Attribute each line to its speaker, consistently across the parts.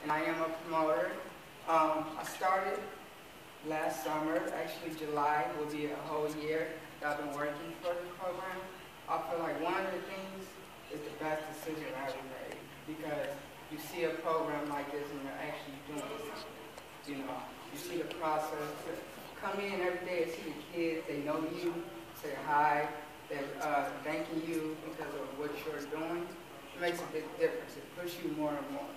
Speaker 1: and I am a promoter. I started last summer, actually July will be a whole year that I've been working for the program. I feel like one of the things is the best decision I ever made, because you see a program like this and you're actually doing something. You know, you see the process. Come in every day and see the kids, they know you, say hi, they're thanking you because of what you're doing. It makes a big difference. It pushes you more and more.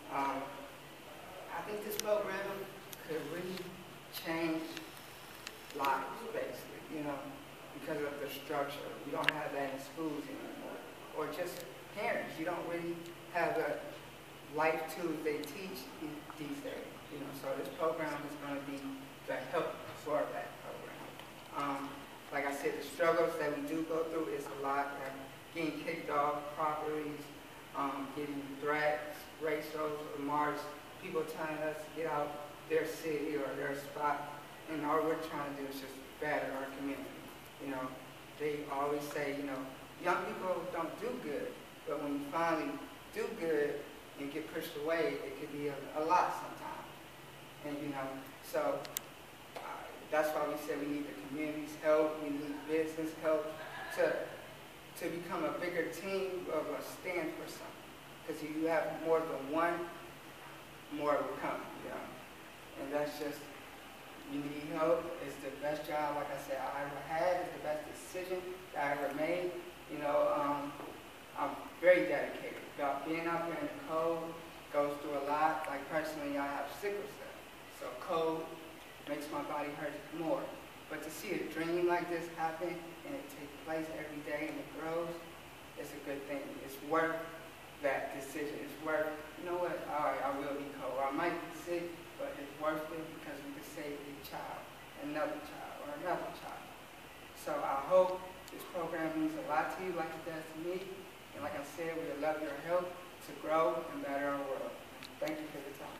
Speaker 1: I think this program could really change lives, basically, you know, because of the structure. You don't have that in schools anymore. Or just parents. You don't really have the life tools they teach these days. You know, so this program is going to be the help for that program. Like I said, the struggles that we do go through is a lot, like getting kicked off properties, getting threats, racial remarks, people telling us to get out their city or their spot, and all we're trying to do is just better our community. You know, they always say, you know, young people don't do good, but when you finally do good and get pushed away, it could be a lot sometimes. And you know, so that's why we say we need the community's help, we need business help to become a bigger team of a stand for something. Because if you have more than one, more will come, you know. And that's just, you need help. It's the best job, like I said, I ever had. It's the best decision that I ever made. You know, I'm very dedicated. About being out there in the cold goes through a lot. Like personally, I have sickle cell. So cold makes my body hurt more. But to see a dream like this happen and it take place every day and it grows, it's a good thing. It's worth that decision. It's worth, you know what, all right, I will be cold. I might be sick, but it's worth it because we could save a child, another child, or another child. So I hope this program means a lot to you like it does to me. And like I said, we would love your help to grow and better our world. Thank you for your time.